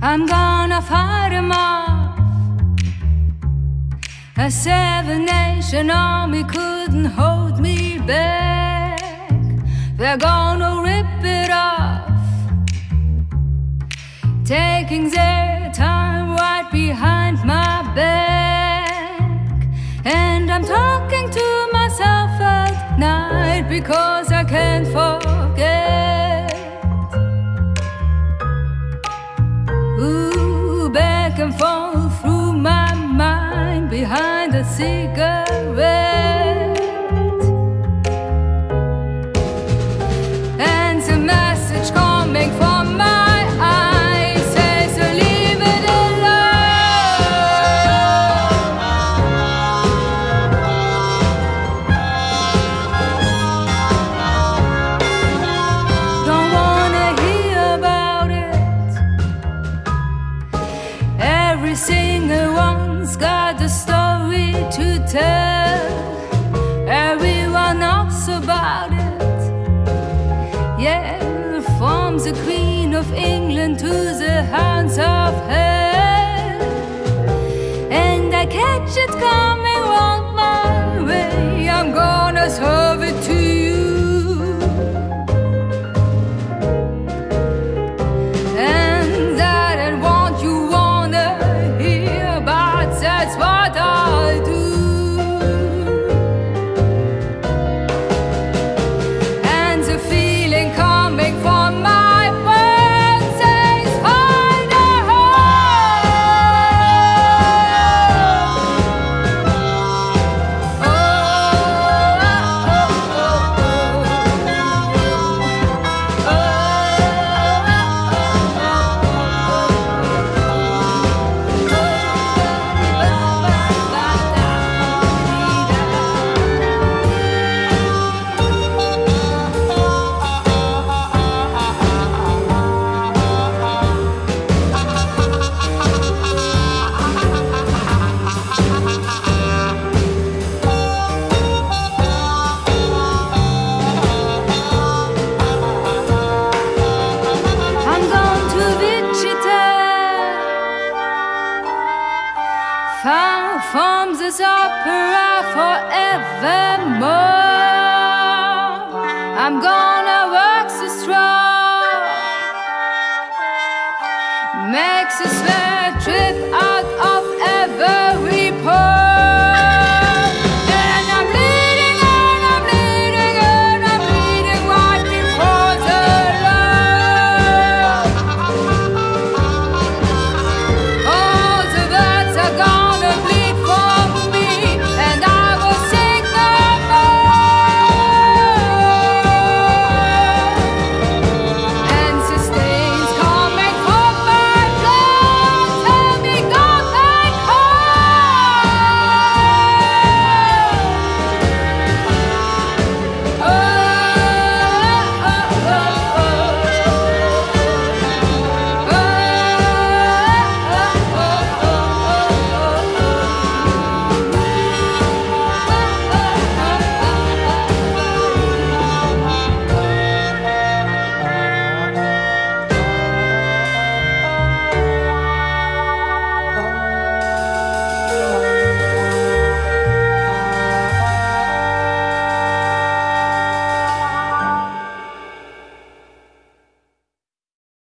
I'm gonna fight 'em off. A seven-nation army couldn't hold me back. They're gonna rip it off, taking their time right behind my back. And I'm talking to myself at night because I can't forget. Ooh, back and forth through my mind behind a cigarette. And the message coming from my eyes says to leave it alone. Don't wanna hear about it. Every single one's got a story to tell. Everyone knows about it. Yeah, from the Queen of England to the hounds of hell. And I catch it coming round my way. I'm gonna serve it to you. And that ain't what you wanna hear, but that's what I'll do. And the feeling coming from my brain says find a I'm going to Wichita, far from this opera forevermore. I'm gonna work so strong, makes a sweat drip out of